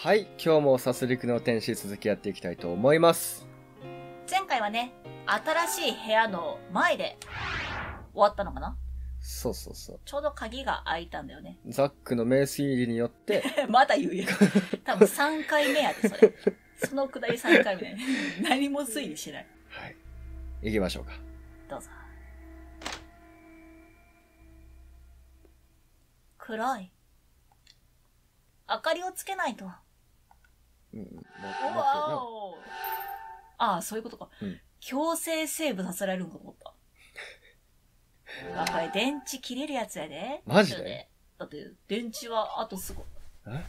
はい、今日も殺戮の天使続きやっていきたいと思います。 前回はね、新しい部屋の前で終わったのかな。 そうそうそう。 ちょうど鍵が開いたんだよね。 ザックの名推理によって。 まだ言うよ。多分3回目やで、それ。そのくだり3回目ね。何も推理しない。 はい。行きましょうか。 どうぞ。暗い。明かりをつけないと。 うん。 おああ、そういうことか。 うん、 強制セーブさせられるのかと思った。あ、これ電池切れるやつやで。 マジで？ だって電池はあとすごい。 え？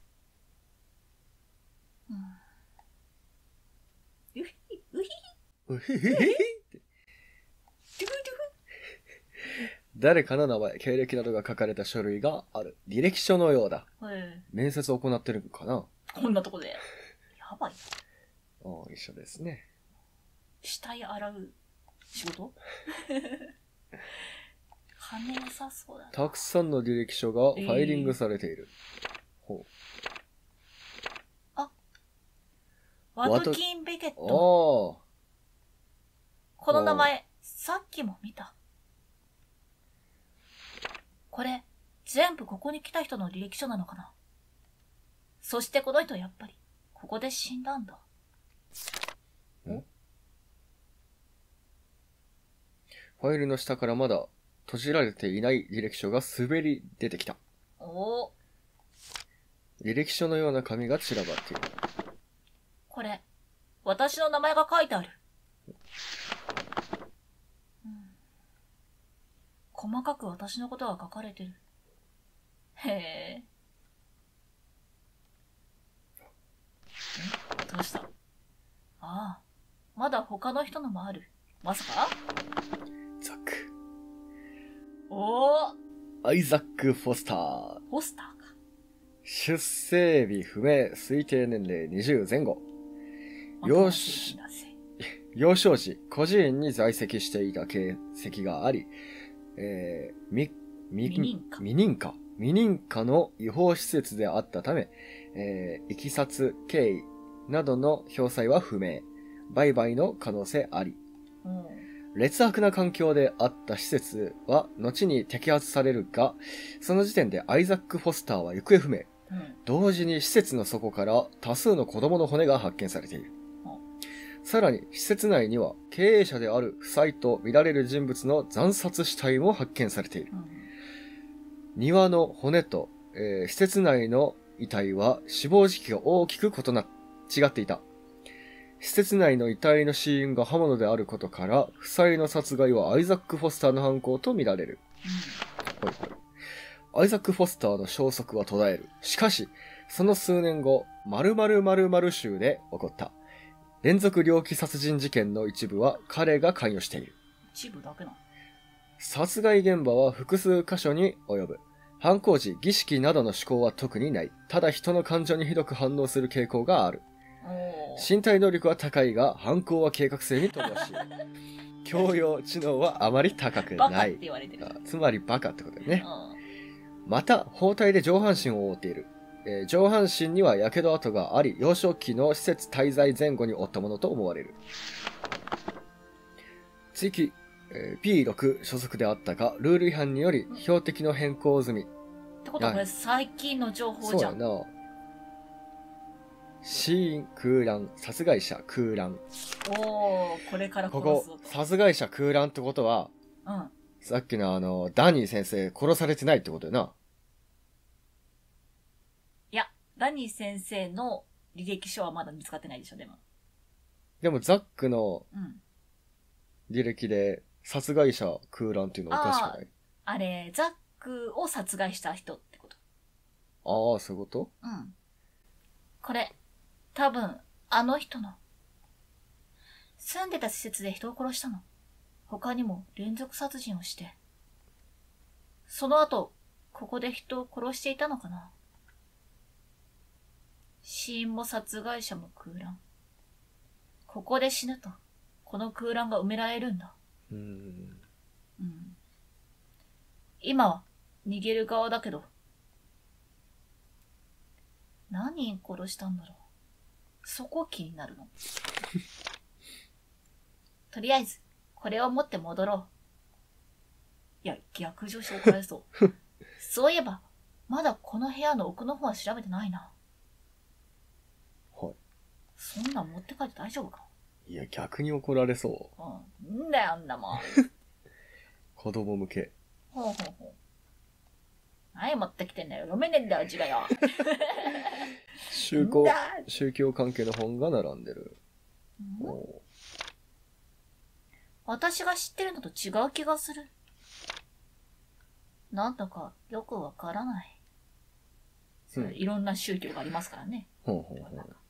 うん。うひうひうひひひひ誰かの名前、経歴などが書かれた書類がある。履歴書のようだ。面接を行ってるのかな？ こんなとこで。やばい。 一緒ですね。 死体洗う仕事金良さそうだな。 たくさんの履歴書がファイリングされている。ほう。 あ、ワトキン・ベケット。この名前、さっきも見た。これ、全部ここに来た人の履歴書なのかな。そしてこの人やっぱり、ここで死んだんだ。 ファイルの下からまだ閉じられていない履歴書が滑り出てきた。 お。 履歴書のような紙が散らばっている。 これ、私の名前が書いてある。細かく私のことが書かれてる。へえ。どうした？ああ、まだ他の人のもある。まさか？ ザック。 おー。 アイザック・フォスター。 フォスターか。 出生日不明、推定年齢20前後。幼少時、孤児院に在籍していた形跡があり、未認可の違法施設であったため、いきさつ、経緯などの詳細は不明。売買の可能性あり。劣悪な環境であった施設は後に摘発されるが、その時点でアイザック・フォスターは行方不明。同時に施設の底から多数の子供の骨が発見されている。さらに施設内には経営者である夫妻と見られる人物の惨殺死体も発見されている。庭の骨と、施設内の遺体は死亡時期が大きく違っていた。施設内の遺体の死因が刃物であることから、夫妻の殺害はアイザック・フォスターの犯行と見られる。アイザック・フォスターの消息は途絶える。しかし、その数年後、〇〇〇〇州で起こった連続猟奇殺人事件の一部は彼が関与している。 一部だけな。 殺害現場は複数箇所に及ぶ。犯行時、儀式などの思考は特にない。ただ人の感情にひどく反応する傾向がある。身体能力は高いが、犯行は計画性に乏しい。教養知能はあまり高くない。 バカって言われてる。 つまりバカってことだよね。また、包帯で上半身を覆っている。上半身には火傷跡があり、幼少期の施設滞在前後に負ったものと思われる。追記、P6 所属であったが、ルール違反により標的の変更済み。 ってことはこれ最近の情報じゃん。 そうやな。死因空欄、殺害者空欄。 おー、これから殺すぞと。 ここ、殺害者空欄ってことは、さっきのダニー先生殺されてないってことよな。 いや、ダニー先生の履歴書はまだ見つかってないでしょ、でも。 でもザックの履歴で殺害者空欄っていうのはおかしくない？ あれ、ザックを殺害した人ってこと。 ああ、そういうこと？ これ、多分、あの人の。住んでた施設で人を殺したの。他にも連続殺人をして。その後、ここで人を殺していたのかな。死因も殺害者も空欄。ここで死ぬと、この空欄が埋められるんだ。今は逃げる側だけど、 何人殺したんだろう。そこ気になるの。とりあえず、これを持って戻ろう。いや、逆上して怒られそう。そういえば、まだこの部屋の奥の方は調べてないな。 はい。 そんなん持って帰って大丈夫か？ いや、逆に怒られそう。んだよ、あんなもん。 子供向け。 ほうほうほう。何持ってきてんだよ。読めねえんだよ、字がよ。 宗教関係の本が並んでる。 私が知ってるのと違う気がする。なんだかよくわからない。いろんな宗教がありますからね。 ほうほうほう。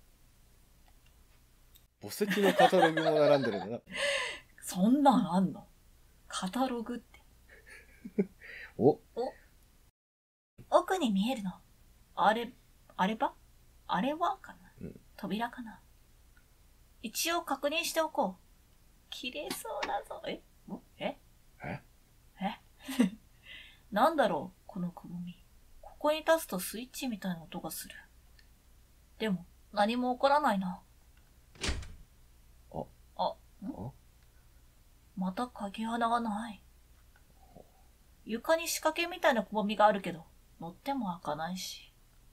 墓石のカタログも並んでるんだな。 そんなんあんの？カタログって。奥に見えるの。あれはかな、扉かな。一応確認しておこう。綺麗そうだぞ。なんだろう、このくぼみ。ここに立つとスイッチみたいな音がする。でも、何も起こらないな。また鍵穴がない。床に仕掛けみたいなくぼみがあるけど、乗っても開かないし。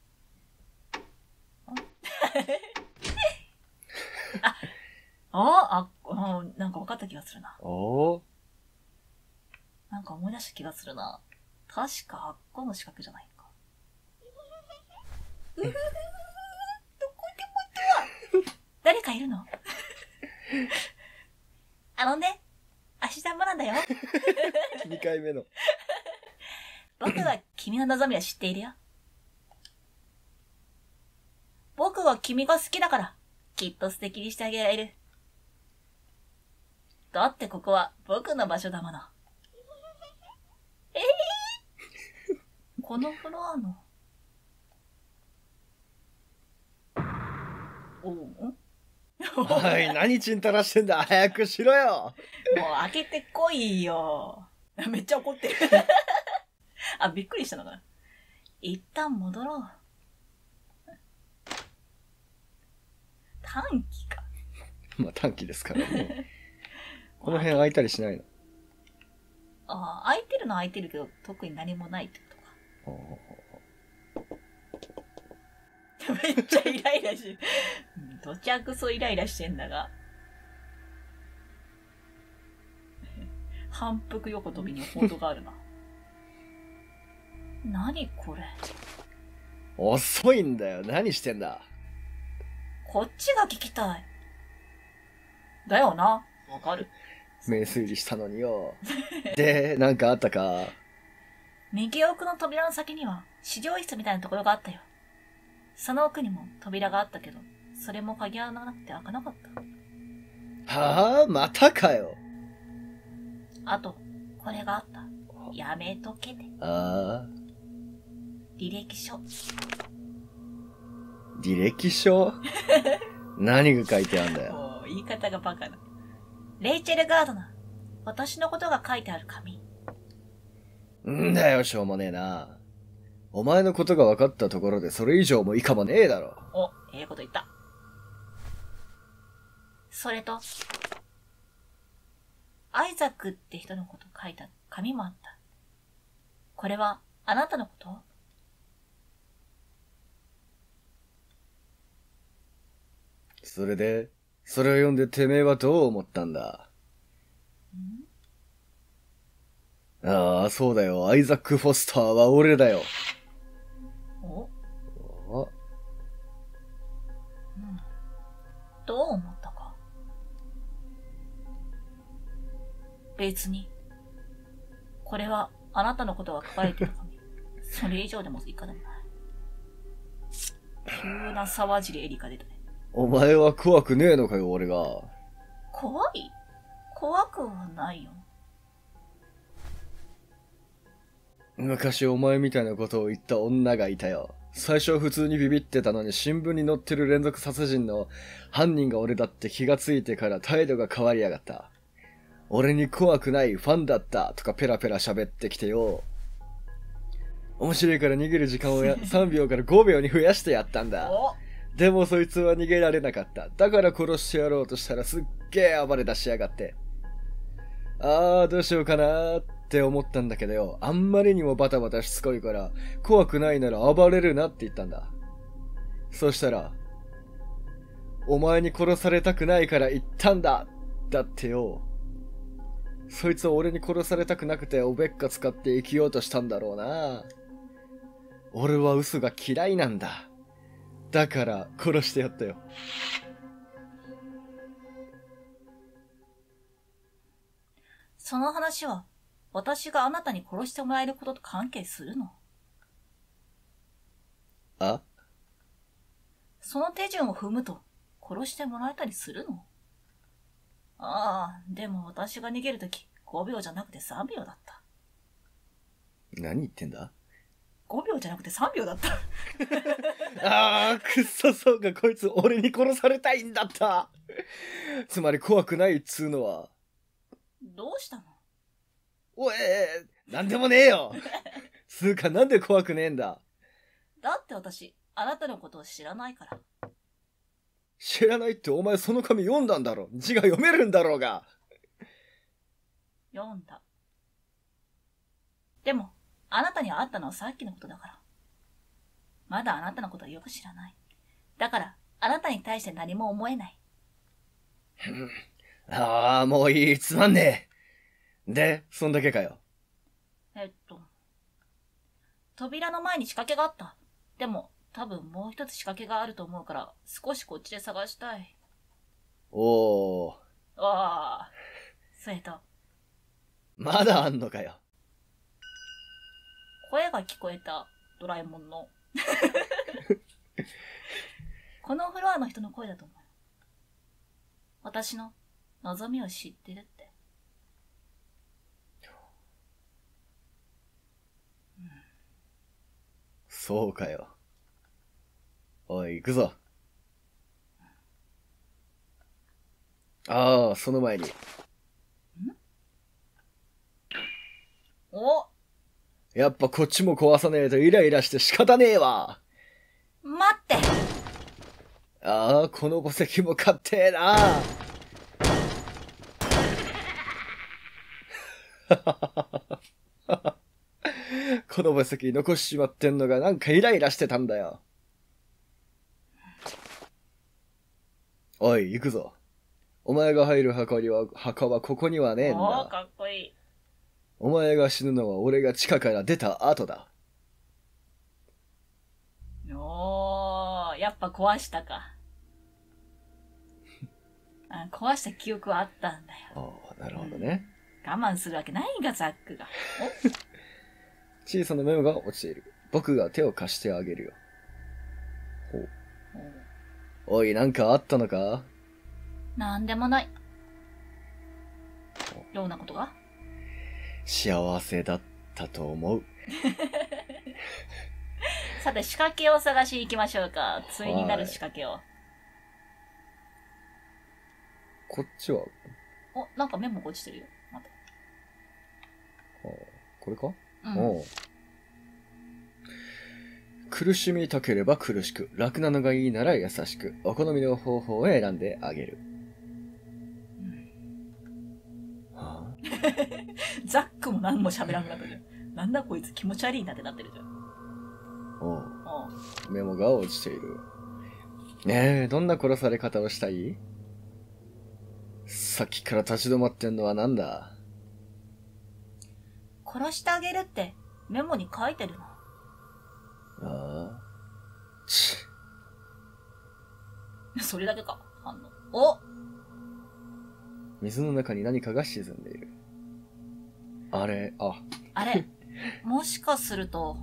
なんか分かった気がするな。なんか思い出した気がするな。確かあっこの仕掛けじゃないか。どこでも行ったわ。誰かいるの？足玉なんだよ。 2回目の。 僕は君の望みは知っているよ。僕は君が好きだから、きっと素敵にしてあげられる。だってここは僕の場所だもの。このフロアの。 おい、何ちんたらしてんだ。早くしろよ。 もう開けてこいよ。めっちゃ怒ってる。びっくりしたのかな。一旦戻ろう。短期か。 まあ短期ですからね。この辺開いたりしないの？ 開いてるのは開いてるけど、特に何もないってことか。めっちゃイライラしてる。どちゃくそイライラしてんだが。反復横跳びにフォントがあるな。何これ。 遅いんだよ。何してんだ。 こっちが聞きたい。だよな。わかる。 名推理したのによ。で、なんかあったか？ 右奥の扉の先には資料室みたいなところがあったよ。その奥にも扉があったけど、それも鍵穴がなくて開かなかった。 はあ、またかよ。 あと、これがあった。やめとけて。履歴書。 履歴書？何が書いてあんだよ。 もう言い方がバカだ。レイチェル・ガードナー。私のことが書いてある紙。 んだよ、しょうもねえな。お前のことが分かったところでそれ以上も以下もねえだろ。 ええこと言った。それと、アイザックって人のこと書いた紙もあった。これはあなたのこと？ それで、それを読んでてめえはどう思ったんだ？ああ、そうだよ。アイザック・フォスターは俺だよ。 どう思ったか？別に。これはあなたのことが書かれている紙。それ以上でも以下でもない。急な沢尻エリカ出たね。 お前は怖くねえのかよ、俺が。 怖い？怖くはないよ。 昔お前みたいなことを言った女がいたよ。最初は普通にビビってたのに新聞に載ってる連続殺人の犯人が俺だって気がついてから態度が変わりやがった。俺に怖くないファンだったとかペラペラ喋ってきてよ。 面白いから逃げる時間を3秒から5秒に増やしてやったんだ。でもそいつは逃げられなかった。だから殺してやろうとしたらすっげえ暴れ出しやがって。どうしようかなーって思ったんだけどよ。あんまりにもバタバタしつこいから、怖くないなら暴れるなって言ったんだ。そしたら、お前に殺されたくないから言ったんだだってよ。そいつは俺に殺されたくなくておべっか使って生きようとしたんだろうな。俺は嘘が嫌いなんだ。だから殺してやったよ。 その話は私があなたに殺してもらえることと関係するの？その手順を踏むと殺してもらえたりするの？でも私が逃げるとき5秒じゃなくて3秒だった。 何言ってんだ？ 5 秒じゃなくて3秒だった。 くっそ、そうか、こいつ俺に殺されたいんだった。つまり怖くないっつうのは。 どうしたの？ なんでもねえよ。つうかなんで怖くねえんだ？ だって私、あなたのことを知らないから。 知らないってお前その紙読んだんだろ。字が読めるんだろうが。 読んだ。でも、あなたに会ったのはさっきのことだから。まだあなたのことはよく知らない。だから、あなたに対して何も思えない。 もういい、つまんねえ。で、そんだけかよ。 扉の前に仕掛けがあった。でも、多分もう一つ仕掛けがあると思うから、少しこっちで探したい。それと。 まだあんのかよ。 声が聞こえた、ドラえもんの。このフロアの人の声だと思う。私の望みを知ってるって。 そうかよ。おい、行くぞ。その前に。やっぱこっちも壊さねえとイライラして仕方ねえわ。 待って。 この墓石も買ってえな。この墓石残しちまってんのがなんかイライラしてたんだよ。おい、行くぞ。お前が入る墓はここにはねえんだ。 かっこいい。 お前が死ぬのは俺が地下から出た後だ。 やっぱ壊したか。壊した記憶はあったんだよ。 なるほどね。 我慢するわけないが、ザックが。 小さなメモが落ちている。僕が手を貸してあげるよ。おい、なんかあったのか？ なんでもない。どんなことが？ 幸せだったと思う。 さて、仕掛けを探しに行きましょうか。対になる仕掛けを。 こっちは？ なんかメモが落ちてるよ。待って。 これか？苦しみたければ苦しく、楽なのがいいなら優しく、お好みの方法を選んであげる。 ザックも何も喋らんかったじゃん。なんだこいつ気持ち悪いなってなってるじゃん。 メモが落ちている。ねえ、どんな殺され方をしたい？さっきから立ち止まってんのはなんだ？ 殺してあげるってメモに書いてるの。それだけか、反応。 水の中に何かが沈んでいる。あれ、 もしかすると。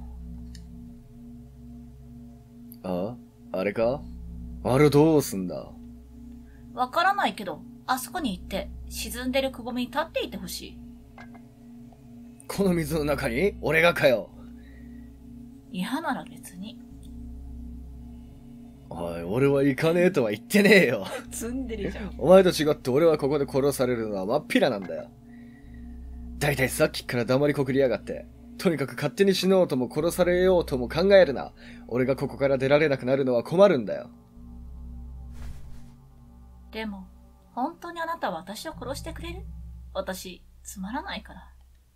あれか？あれどうすんだ？ わからないけど、あそこに行って、沈んでるくぼみに立っていてほしい。 この水の中に？俺がかよ。 嫌なら別に。 俺は行かねえとは言ってねえよ。 積んでるじゃん。 お前と違って俺はここで殺されるのは真っ平なんだよ。だいたいさっきから黙りこくりやがって。 とにかく勝手に死のうとも殺されようとも考えるな。俺がここから出られなくなるのは困るんだよ。 でも、本当にあなたは私を殺してくれる？私、つまらないから。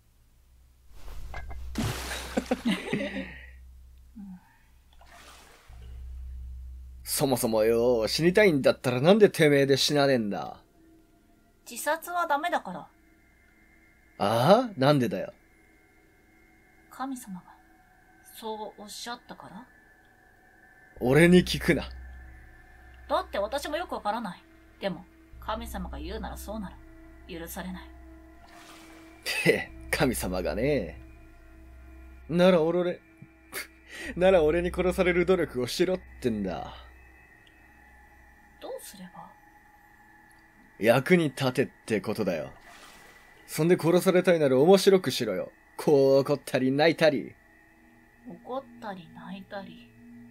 そもそもよ、死にたいんだったらなんでてめえで死なねえんだ。 自殺はダメだから。 ああ？なんでだよ。 神様が、そうおっしゃったから？ 俺に聞くな。 だって私もよくわからない。でも、神様が言うならそうなら、許されない。 へえ、神様がね。なら俺に殺される努力をしろってんだ。 どうすれば？ 役に立てってことだよ。そんで殺されたいなら面白くしろよ。こう怒ったり泣いたり。 怒ったり泣いたり。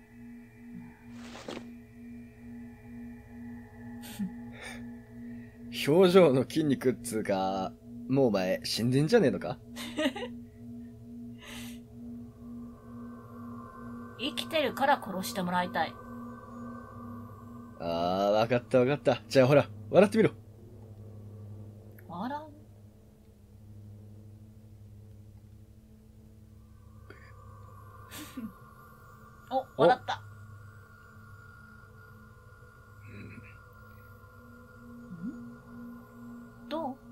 表情の筋肉っつうか、もうお前死んでんじゃねえのか？ 生きてるから殺してもらいたい。 ああ、わかったわかった。じゃあほら、笑ってみろ。 笑う？お、笑った。どう？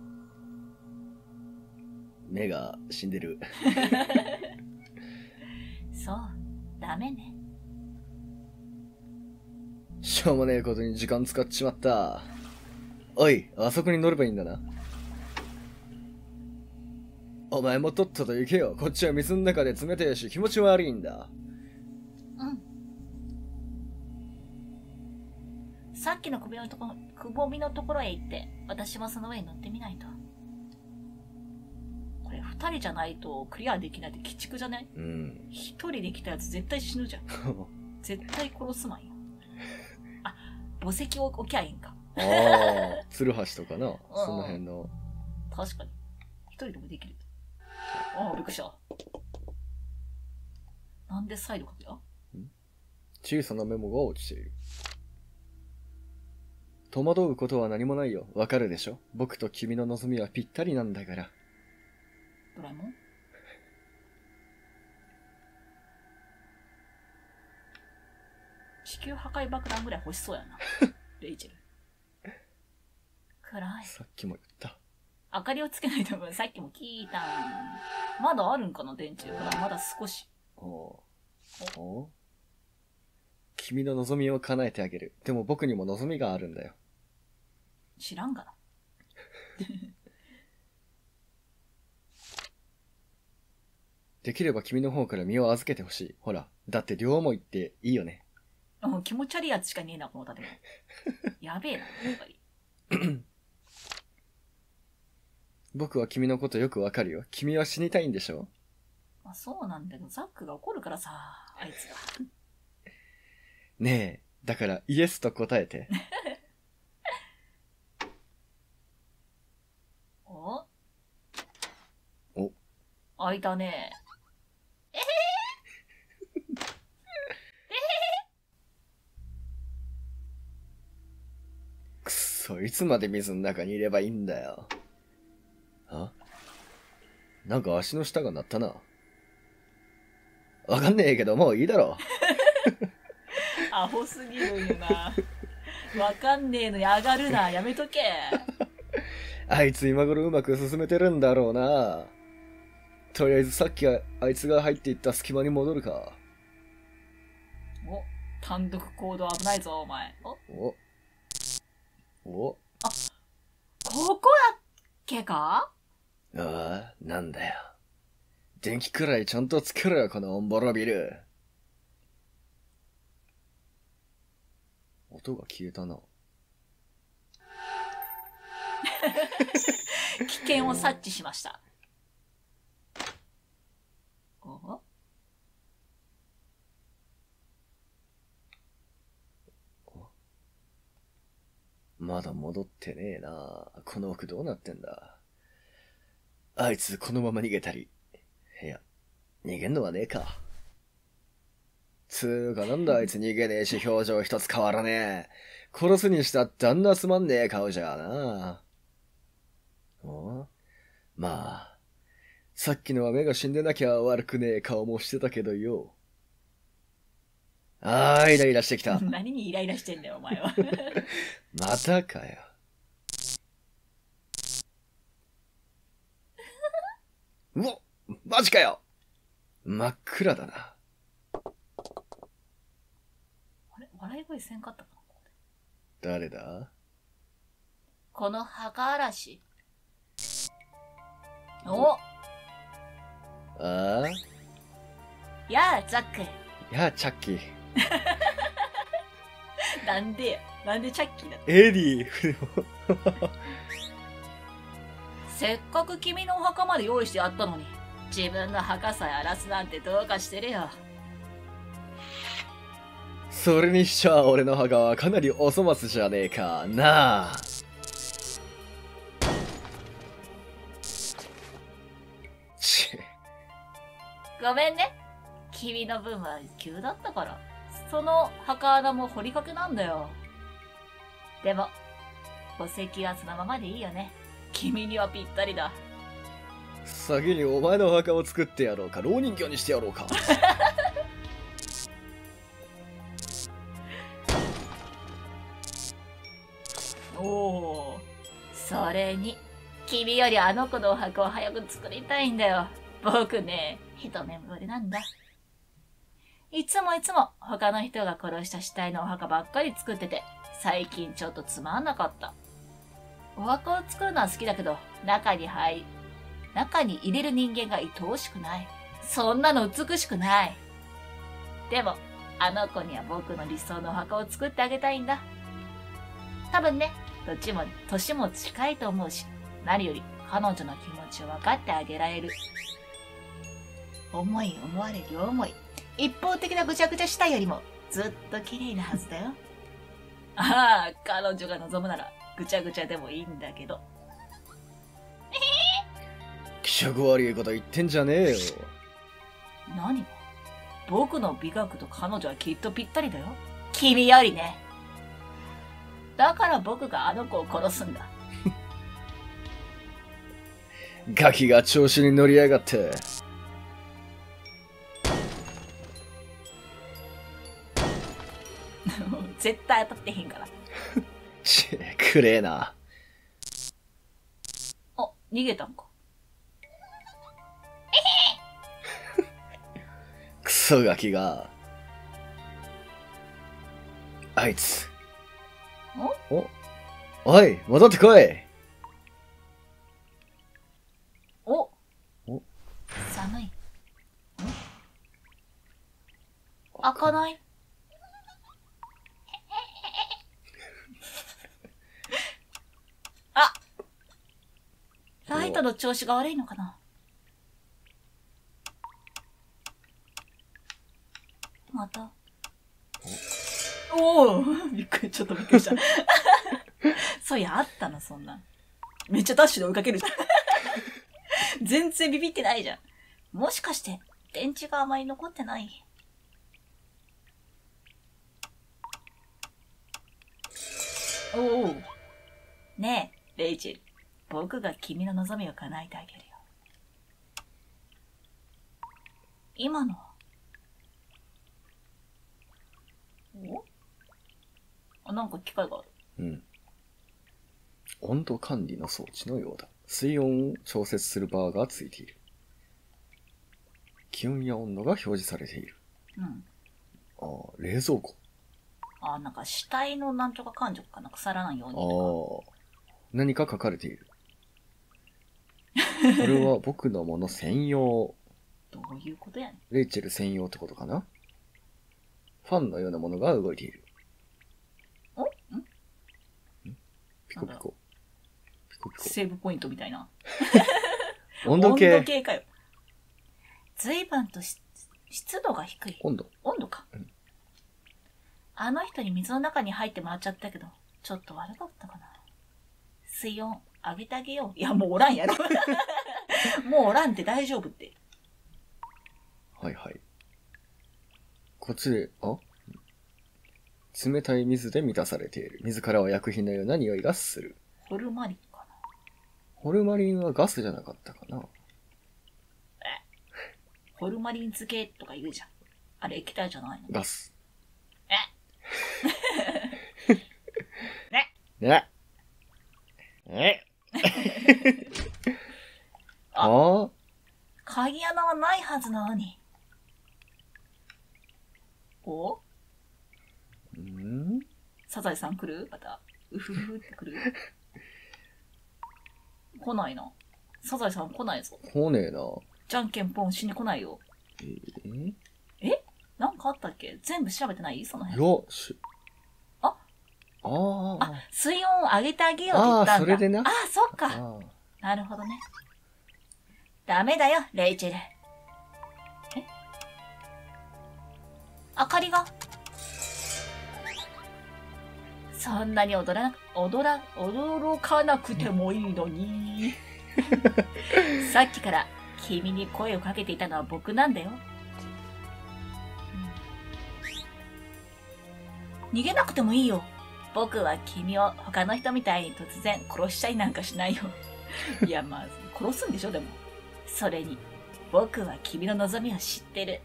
目が死んでる。 そう、ダメね。 しょうもねえことに時間使っちまった。おい、あそこに乗ればいいんだな。お前もとっとと行けよ。こっちは水の中で冷てえし気持ち悪いんだ。 うん。さっきのくぼみのところへ行って、私もその上に乗ってみないと。これ二人じゃないとクリアできないって鬼畜じゃない？ うん。 一人で来たやつ絶対死ぬじゃん。絶対殺すまんよ。あ、墓石を置きゃいいんか。 ああ、鶴橋とかな。その辺の。 確かに。一人でもできる。ああ、びっくりした。なんでサイド書くや？ 小さなメモが落ちている。戸惑うことは何もないよ。わかるでしょ？僕と君の望みはぴったりなんだから。 ドラえもん？地球破壊爆弾ぐらい欲しそうやな。レイチェル。暗い。 さっきも言った。 明かりをつけないとさっきも聞いたん。まだあるんかな電池。ほら、まだ少し。 お君の望みを叶えてあげる。でも僕にも望みがあるんだよ。 知らんがな。 できれば君の方から身を預けてほしい。ほら、だって両思いっていいよね。 気持ち悪いやつしかねえな、この建物。やべえな、やっぱり。 僕は君のことよくわかるよ。君は死にたいんでしょ？ まあそうなんだけど、ザックが怒るからさ、あいつが。 ねえ、だからイエスと答えて。 お？ お。 開いたね。 くっそ、いつまで水の中にいればいいんだよ。なんか足の下が鳴ったな。わかんねえけど、もういいだろ。 アホすぎるよな。わかんねえのに上がるな。やめとけ。 あいつ今頃うまく進めてるんだろうな。とりあえずさっきあいつが入っていった隙間に戻るか。 お、単独行動危ないぞ、お前。 お。 あ、ここやっけか？ ああ、なんだよ。電気くらいちゃんとつけろよ、このオンボロビル。音が消えたな。 危険を察知しました。お？ まだ戻ってねえな。この奥どうなってんだ。あいつこのまま逃げたり。いや、 逃げんのはねえか。つーかなんだあいつ逃げねえし表情一つ変わらねえ。殺すにしたってあんなつまんねえ顔じゃな。まあ、さっきのは目が死んでなきゃ悪くねえ顔もしてたけどよ。イライラしてきた。 何にイライラしてんだよ、お前は。 またかよ。うわ、マジかよ。真っ暗だな。 あれ、笑い声せんかったかな。 誰だ？ この墓嵐。お、やあ、ザック。 やあ、チャッキー。 なんでチャッキーだ。 エディ。 せっかく君のお墓まで用意してあったのに、自分の墓さえ荒らすなんてどうかしてるよ。 それにしちゃ俺の墓はかなりお粗末じゃねえかなあ。 ごめんね。君の分は急だったから。その墓穴も掘りかけなんだよ。でも、戸籍はそのままでいいよね。君にはぴったりだ。 先にお前のお墓を作ってやろうか、老人形にしてやろうか。 おお、それに、君よりあの子のお墓を早く作りたいんだよ。僕ね、一目惚れなんだ。いつも他の人が殺した死体のお墓ばっかり作ってて、最近ちょっとつまんなかった。お墓を作るのは好きだけど、中に入れる人間が愛おしくない。そんなの美しくない。でも、あの子には僕の理想のお墓を作ってあげたいんだ。多分ね、どっちも年も近いと思うし、何より彼女の気持ちを分かってあげられる。思い思われ両思い。一方的なぐちゃぐちゃしたよりもずっと綺麗なはずだよ。ああ、彼女が望むならぐちゃぐちゃでもいいんだけど。 気色悪いこと言ってんじゃねえよ。 何が？僕の美学と彼女はきっとぴったりだよ。君よりね。だから僕があの子を殺すんだ。 ガキが調子に乗りやがって。 絶対当たってへんから。 くれえな。 あ、逃げたんか。 クソガキが。あいつ。おい、戻ってこい。 寒い。開かない。あ、ライトの調子が悪いのかな。また。おお、ちょっとびっくりした。そういや、あったな、そんな。めっちゃダッシュで追いかけるじゃん。全然ビビってないじゃん。もしかして、電池があまり残ってない？おお。ねえ、レイチェル。僕が君の望みを叶えてあげるよ。今のは？なんか機械がある。 温度管理の装置のようだ。水温を調節するバーがついている。気温や温度が表示されている。冷蔵庫。 なんか死体のなんとか感情かな、腐らないようにとか。何か書かれている。これは僕のもの専用。 どういうことやねん。 レイチェル専用ってことかな。ファンのようなものが動いている。ピコピコ。ピコピコ。 セーブポイントみたいな。 温度計。 温度計かよ。随分と湿度が低い。 温度か。あの人に水の中に入ってもらっちゃったけど、ちょっと悪かったかな。水温上げてあげよう。いや、もうおらんやろ。もうおらんって大丈夫って。 はいはい。こっちで、冷たい水で満たされている。水からは薬品のような匂いがする。 ホルマリンかな。 ホルマリンはガスじゃなかったかな。 ホルマリン漬けとか言うじゃん。あれ液体じゃないの？ ガス。 ね。あ、鍵穴はないはずなのに。お？サザエさん来る？また。うふふって来る？来ないな。サザエさん来ないぞ。 来ねえな。 じゃんけんポンしに来ないよ。なんかあったっけ？全部調べてない？その辺。水温を上げてあげようって言ったんだ。 それでな。 そっか。なるほどね。ダメだよ、レイチェル。明かりが。そんなに驚かなくてもいいのに。さっきから君に声をかけていたのは僕なんだよ。逃げなくてもいいよ。僕は君を他の人みたいに突然殺したりなんかしないよ。いや、まあ、殺すんでしょ、でも。それに、僕は君の望みを知ってる。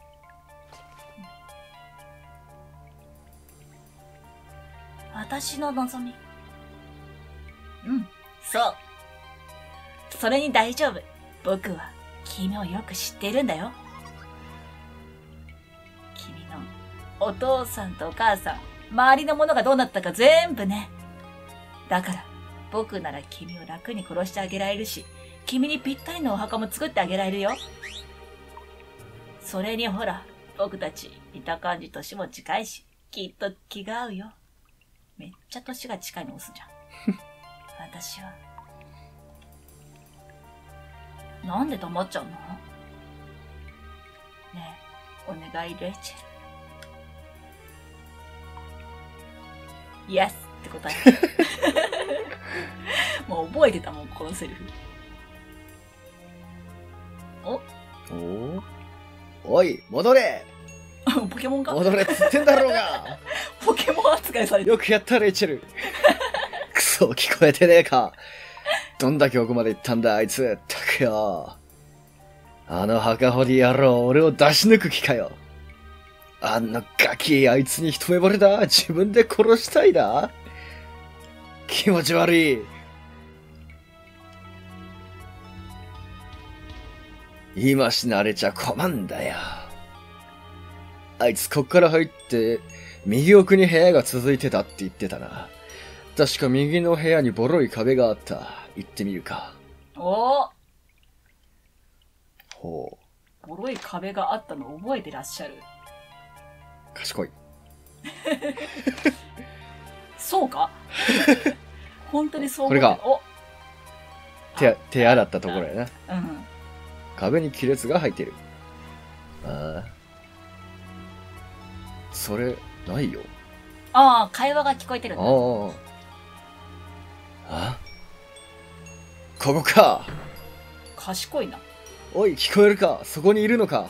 私の望み。そう。それに大丈夫。僕は君をよく知ってるんだよ。君のお父さんとお母さん、周りのものがどうなったか全部ね。だから、僕なら君を楽に殺してあげられるし、君にぴったりのお墓も作ってあげられるよ。それにほら、僕たち似た感じ年も近いし、きっと気が合うよ。めっちゃ年が近いの押すじゃん。私は。なんで黙っちゃうの？ねえ、お願いレイチェル。イエスって答え。もう覚えてたもん、このセリフ。 おい、戻れポケモンか？ 戻れっつってんだろうが。 ポケモン扱いされてる。 よくやったレイチェル。クソ、聞こえてねえか。どんだけ奥まで行ったんだあいつ。ったくよ。あの墓掘り野郎、俺を出し抜く気かよ。あんなガキ、あいつに一目惚れだ。自分で殺したいだ。気持ち悪い。今しなれちゃ困んだよ。あいつこっから入って、右奥に部屋が続いてたって言ってたな。確か右の部屋にボロい壁があった。行ってみるか。 ほう。 ボロい壁があったの覚えてらっしゃる？ 賢い。 そうか？本当にそうこれが、手洗ったところやな。壁に亀裂が入ってる。それ、ないよ。 会話が聞こえてるんだ。 ここか。 賢いな。 おい、聞こえるか？そこにいるのか？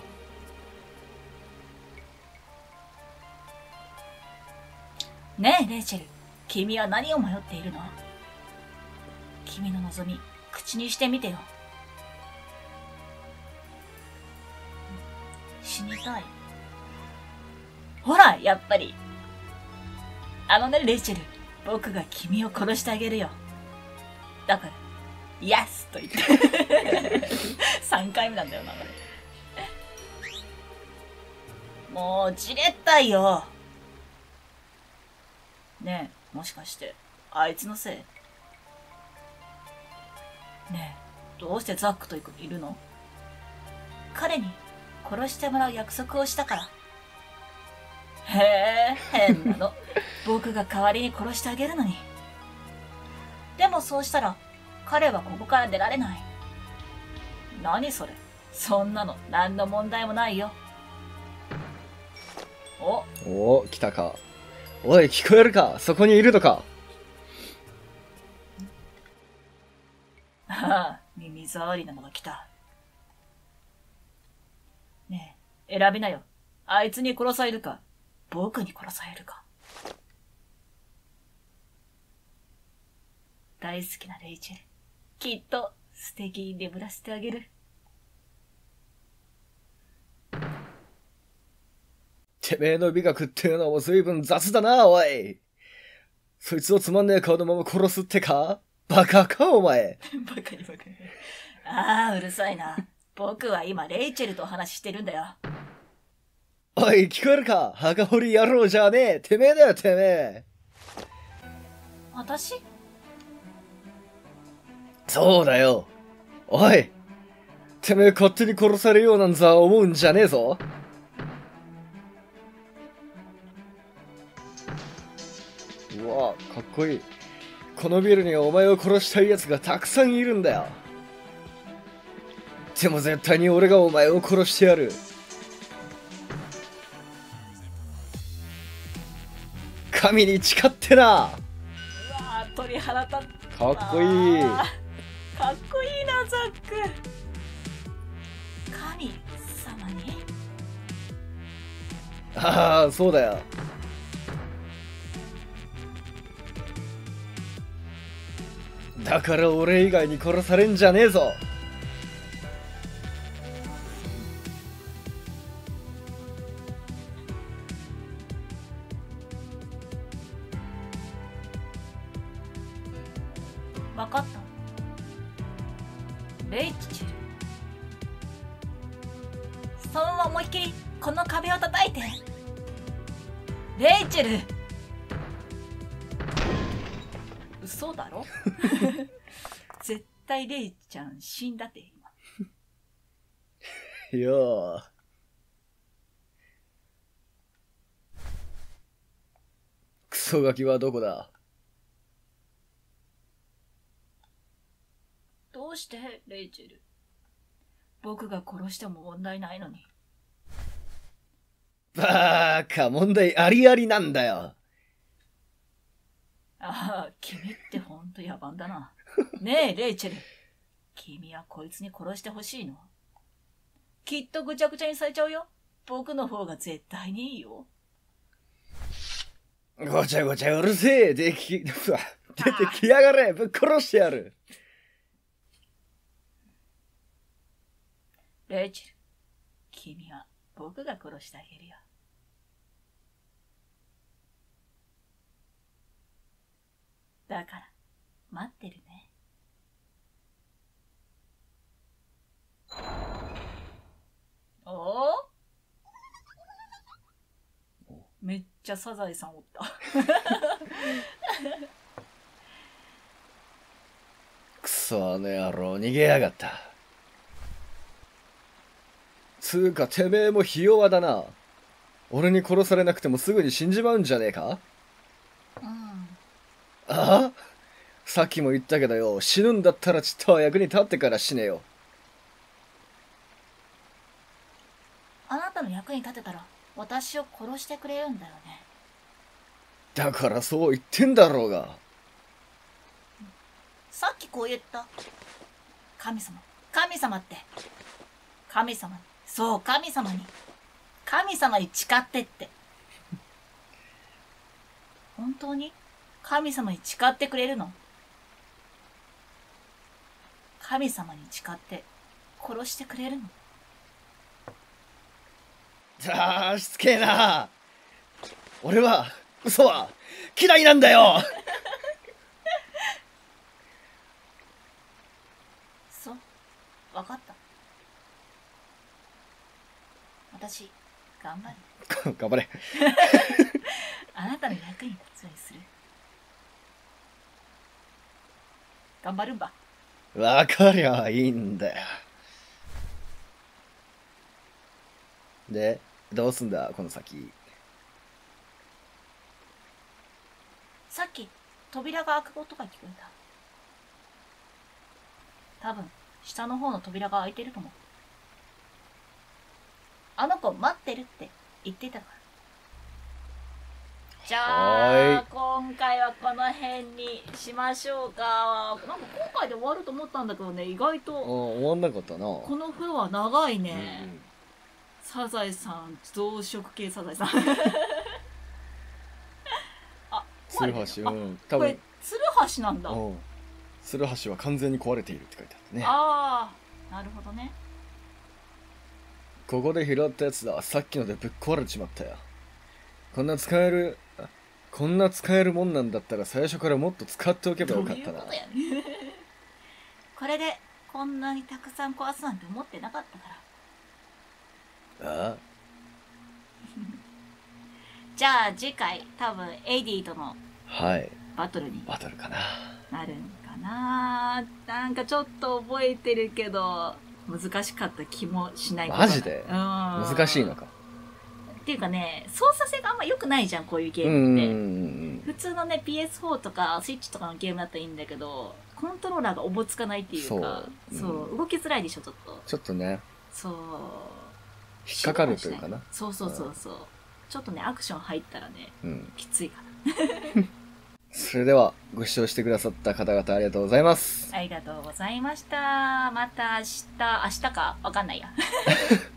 ねえ、レイチェル。君は何を迷っているの？君の望み、口にしてみてよ。死にたい。ほら、やっぱり。レイチェル。僕が君を殺してあげるよ。だから、イエスと言って。3回目なんだよな、これ。もう、じれったいよ。ねえ、もしかして、あいつのせい？ねえ、どうしてザックといるの？彼に殺してもらう約束をしたから。へえ、変なの。僕が代わりに殺してあげるのに。でもそうしたら、彼はここから出られない。何それ？そんなの何の問題もないよ。 来たか。おい、聞こえるか？そこにいるのか？ ああ、耳障りなのが来た。ねえ、 選びなよ。あいつに殺されるか、僕に殺されるか。大好きなレイチェル。きっと素敵に眠らせてあげる。 てめえの美学っていうのも随分雑だな、おい。そいつをつまんねえ顔のまま殺すってか？バカか、お前。 バカにバカに。ああ、うるさいな。僕は今レイチェルとお話ししてるんだよ。 おい、聞こえるか？墓掘り野郎じゃねえ。てめえだよ、てめえ。 私？ そうだよ。おい。てめえ勝手に殺されようなんざ思うんじゃねえぞ。うわ、かっこいい。このビルにはお前を殺したい奴がたくさんいるんだよ。でも絶対に俺がお前を殺してやる。神に誓ってな。うわぁ、鳥肌立った。 かっこいい。 かっこいいな、ザック。神様に？ ああ、そうだよ。だから俺以外に殺されんじゃねえぞ。 わかった。レイチェル。そのまま思いっきりこの壁を叩いて。レイチェル。嘘だろ？絶対レイちゃん死んだって今。 いやー。クソガキはどこだ？ どうしてレイチェル？僕が殺しても問題ないのに。 バーカ、問題ありありなんだよ。 ああ、君ってほんと野蛮だな。ねえ、レイチェル。君はこいつに殺してほしいの？きっとぐちゃぐちゃにされちゃうよ。僕の方が絶対にいいよ。 ごちゃごちゃうるせえ。出てきやがれ。ぶっ殺してやる。 レイチェル、君は僕が殺してあげるよ。だから、待ってるね。おお？めっちゃサザエさんおった。 くそ、あの野郎、逃げやがった。つうか、てめえもひ弱だな。俺に殺されなくてもすぐに死んじまうんじゃねえか？ うん。 ああ？さっきも言ったけどよ、死ぬんだったらちっとは役に立ってから死ねよ。 あなたの役に立てたら私を殺してくれるんだよね。 だからそう言ってんだろうが。 さっきこう言った。神様、神様って。神様に、そう、神様に。神様に誓ってって。本当に神様に誓ってくれるの？神様に誓って殺してくれるの？ ああ、しつけえな。俺は、嘘は嫌いなんだよ。 そう、わかった。私、頑張る。 頑張れ。 あなたの役に立つようにする。頑張るんば。 わかりゃいいんだよ。で、どうすんだ、この先。 さっき、扉が開く音が聞こえた。多分、下の方の扉が開いてると思う。あの子待ってるって言ってたから。じゃあ、今回はこの辺にしましょうか。なんか今回で終わると思ったんだけどね、意外と。 終わんなかったな。 このフロア長いね。 サザエさん、増殖系サザエさん。あ、 ツルハシ、うん。多分。 これ、ツルハシなんだ。 ツルハシは完全に壊れているって書いてあったね。 ああ、なるほどね。 ここで拾ったやつだ。さっきのでぶっ壊れちまったよ。こんな使えるもんなんだったら最初からもっと使っておけばよかったな。 どういうことやね。これでこんなにたくさん壊すなんて思ってなかったから。 ああ。 じゃあ次回多分エディとのバトルにバトルかなるんかな。なんかちょっと覚えてるけど難しかった気もしない。 マジで難しいのか。 っていうかね、操作性があんま良くないじゃん、こういうゲームって。普通のね、PS4 とかスイッチとかのゲームだったらいいんだけど、コントローラーがおぼつかないっていうか、そう、動きづらいでしょ、ちょっと。 ちょっとね。 そう。 引っかかるというかな。 そう。ちょっとね、アクション入ったらね、きついかな。それでは、ご視聴してくださった方々ありがとうございます。 ありがとうございました。また明日かわかんないや。